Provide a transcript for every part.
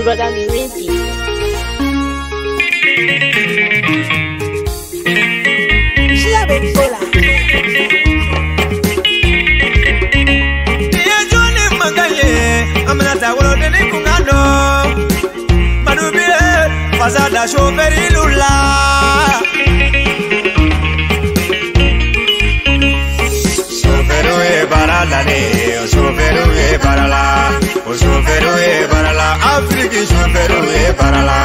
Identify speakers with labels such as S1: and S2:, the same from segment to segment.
S1: brother Mirinti.
S2: Pasada choferi lula Choferu e barala ne choferu e barala o choferu e barala Afrique choferu e barala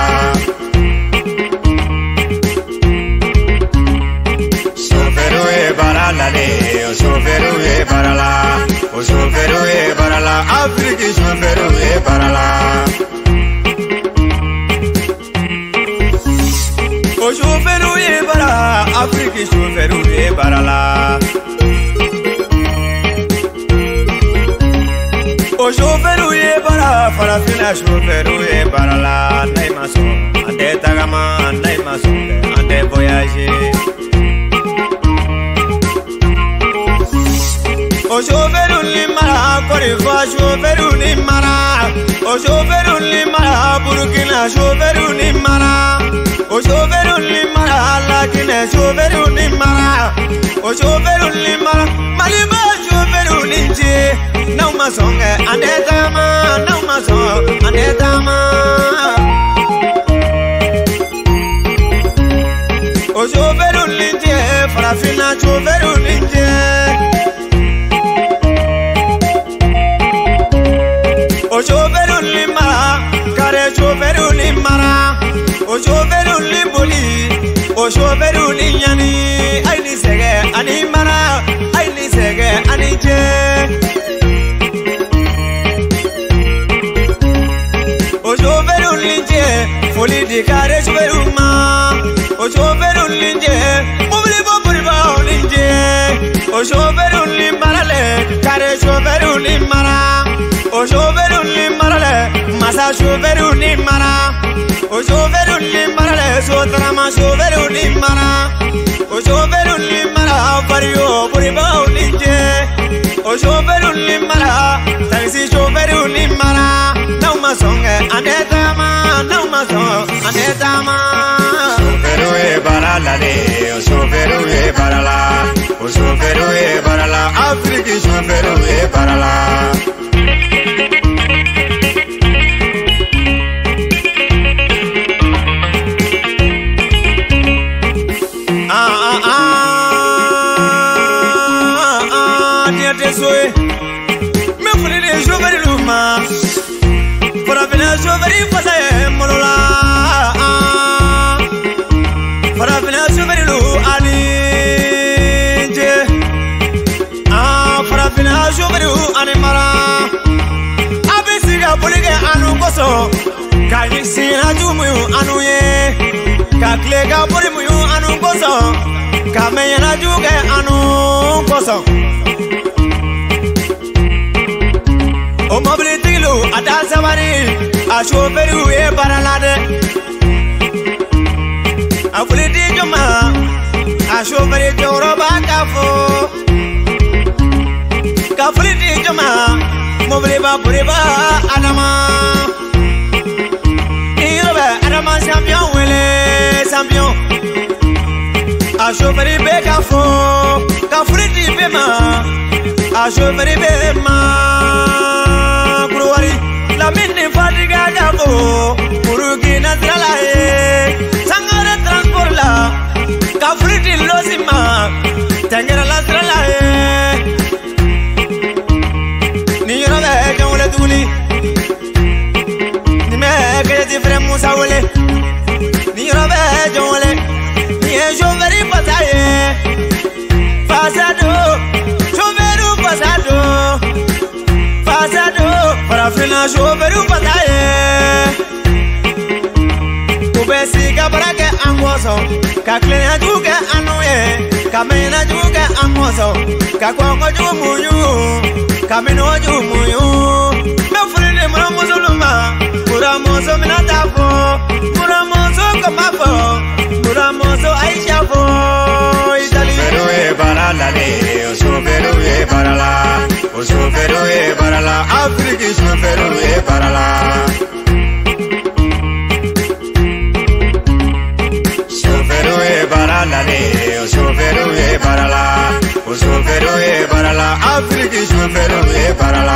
S2: Choferu e barala ne choferu e barala o choferu e barala Afrique choferu e barala O choferu e bara, Afrique choferu e bara lá. O choferu e bara, farafina choferu e bara lá. Andei maçom, andei tagama, andei maçom, andei voyager. O choferu limara, Corifa choferu limara. O choferu limara, Burkina choferu limara. O choferu limara, Lakine choferu limara. O choferu limara, Maliba choferu linje. Não maçonga, andetama, não maçonga, andetama. O choferu linje, farafina choferu linje. O choferu limara, kare choferu limara. O choferu limboli, o choferu linyani. Ay ni sege, ani mara, ay ni sege, ani je. O choferu linje, foli di kare choferu ma. O choferu linje, mubli bobri ba linje. O choferu limara le, kare choferu limara. O choferu limara le, masa choferu limara. O choferu limara, sotrama choferu limara. O choferu limara, vario puriba ulinje. O choferu limara, taxi choferu limara. Não maçonga, andetama, não maçonga, andetama. Choferu e barala ne, o choferu e barala. O choferu e barala, Afrique choferu e barala. Me fui de chover luma, para ver chover fazer molola, para ver chover lu alinje, para ver chover animara, abisiga poliga anu koso, kalisi ajumu anu ye, kaklega polimu anu koso, kamenya juga anu koso. O mobilitilu adasabari a choferu e baralade a fuliti joma a choferi joroba kafo ka fuliti joma mobiliba puriba adama irobe adama champion wele champion a choferi be kafo ka fuliti be ma a choferi be ma la mini fatiga jabo Burkina tralae sangare transport la kafriti losima tangera la tralae ni yo na ke wala duli ni me ke di frère Musa wala ni yo be jole ni e joveri pataye fasado choveru pasado pasado farafina choferu pataye kubesi kabarake angoso kaklena juga anuye kamena juga angoso kakongo jumuyu kameno jumuyu me fulinde muramusuluma muramuso minatafo muramuso kamafo muramuso aishafo itali pero e barala ne o choferu e barala o choferu e barala Afrique choferu e barala para la